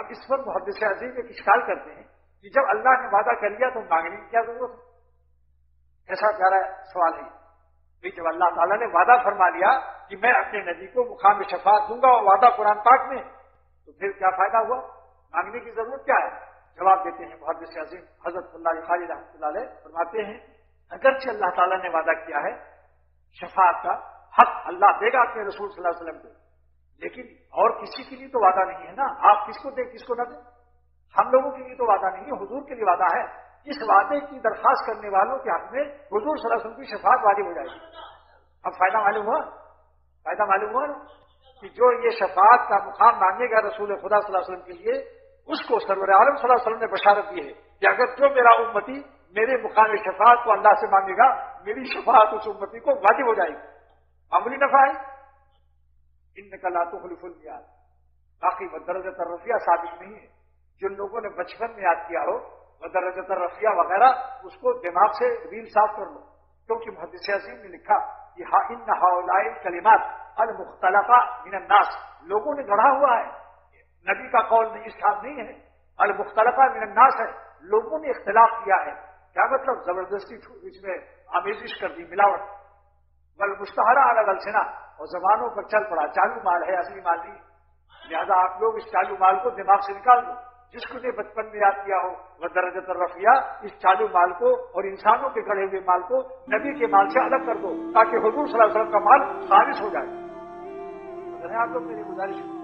اب اس پر محدث عظیم ایک اشکال کرتے ہیں کہ جب اللہ نے وعدہ کر لیا تو مانگنے کی کیا ضرورت ہے؟ ایسا پیارا سوال ہے کہ جب اللہ تعالیٰ نے وعدہ فرما لیا کہ میں اپنے نبی کو مقام شفاعت دوں گا اور وعدہ قرآن پاک میں، تو پھر کیا فائدہ ہوا؟ مانگنے کی ضرورت کیا ہے؟ جواب دیتے ہیں محدث عظیم حضرت اللہ خالد رحمۃ اللہ علیہ، فرماتے ہیں اگرچہ اللہ تعالیٰ نے وعدہ کیا ہے شفاعت کا حق اللہ دے گا اپنے رسول صلی اللہ علیہ وسلم کو، لیکن اور کسی کے لیے تو وعدہ نہیں ہے نا، آپ کس کو دیں کس کو نہ دیں، ہم لوگوں کے لیے تو وعدہ نہیں ہے، حضور کے لیے وعدہ ہے۔ اس وعدے کی درخواست کرنے والوں کے حق میں حضور صلی اللہ علیہ وسلم کی شفاعت واجب ہو جائے گی۔ اب فائدہ معلوم ہوا کہ جو یہ شفاعت کا مقام مانگے گا رسول خدا صلی اللہ علیہ وسلم کے لیے، اس کو سرور عالم صلی اللہ علیہ وسلم نے بشارت دی ہے کہ اگر جو میرا امتی میرے مقام شفاعت کو اللہ سے مانگے گا، میری شفاعت اس امتی کو واجب ہو جائے گی۔ معمولی نفع ہے، انک لا تخلف المیعاد۔ باقی مدرجۃ الرفیہ ثابت نہیں ہے، جن لوگوں نے بچپن میں یاد کیا ہو مدرجۃ الرفیہ وغیرہ، اس کو دماغ سے ریل صاف کر لو، کیونکہ محدث عظیم نے لکھا کہ ان ہؤلاء الکلمات المختلفہ من الناس، لوگوں نے گڑھا ہوا ہے، نبی کا قول نہیں، اسلام نہیں ہے، المختلفہ من الناس ہے، لوگوں نے اختلاف کیا ہے۔ کیا مطلب؟ زبردستی اس میں آمیزش کر دی، ملاوٹ، والمشتہرہ علی الالسنہ، اور زبانوں پر چل پڑا، چالو مال ہے اصلی مال نہیں، لہذا آپ لوگ اس چالو مال کو دماغ سے نکال دو۔ جس کو نے بچپن میں یاد کیا ہو مدرجۃ الرفیہ، اس چالو مال کو اور انسانوں کے گڑھے ہوئے مال کو نبی کے مال سے الگ کر دو، تاکہ حضور صلی اللہ علیہ وسلم کا مال خالص ہو جائے۔ آپ لوگ میری گزارش